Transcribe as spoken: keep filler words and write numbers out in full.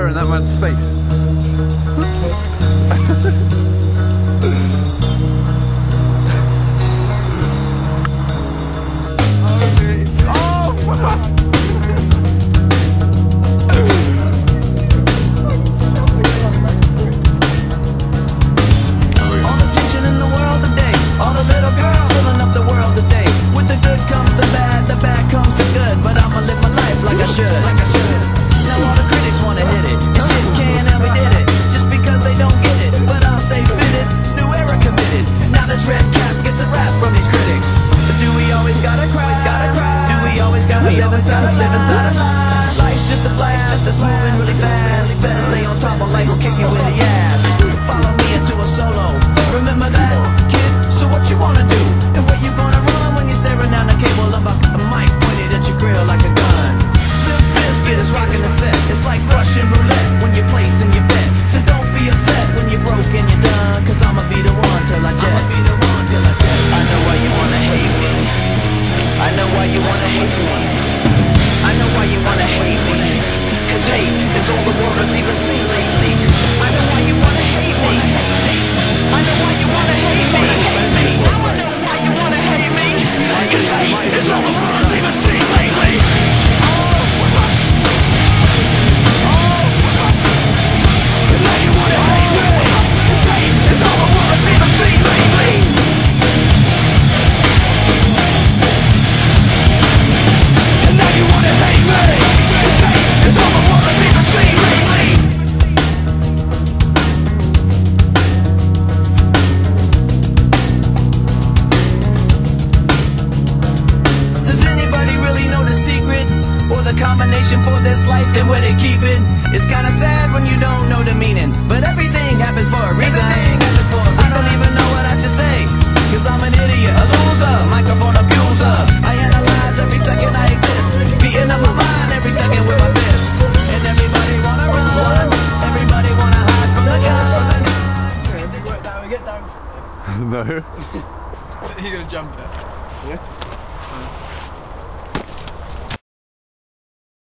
stare in that man's face. Live inside, live inside a lie. Life's just a flash, just that's moving really fast. Better stay on top or life will kick you in the ass. Follow me into a solo. Remember that, kid? So what you wanna do? And where you gonna run when you're staring down the cable of a, a mic pointed at your grill like a gun? The biscuit is rocking the set. It's like Russian roulette when you're placing your bet. So don't be upset when you're broke and you're done. Cause I'ma be the one till I jet. I'ma be the one till I jet. I know why you wanna hate me. I know why you wanna hate me. I know why you wanna hate me. Cause hate is all the world has even seen lately. I know why you wanna hate me. I know why you wanna hate me. I know why you wanna hate me. Cause hate is all the world has even seen lately. Oh, oh, and now you wanna hate me. Cause hate is all the world has even seen lately. Combination for this life and where they keep it. It's kinda sad when you don't know the meaning, but everything happens for a reason. For a reason. I don't even know what I should say, cause I'm an idiot, a loser, microphone abuser. I analyze every second I exist, beating up my mind every second with my fists. And everybody wanna run, everybody wanna hide from the gun. Work down, we get down. No. You're gonna jump it. Yeah.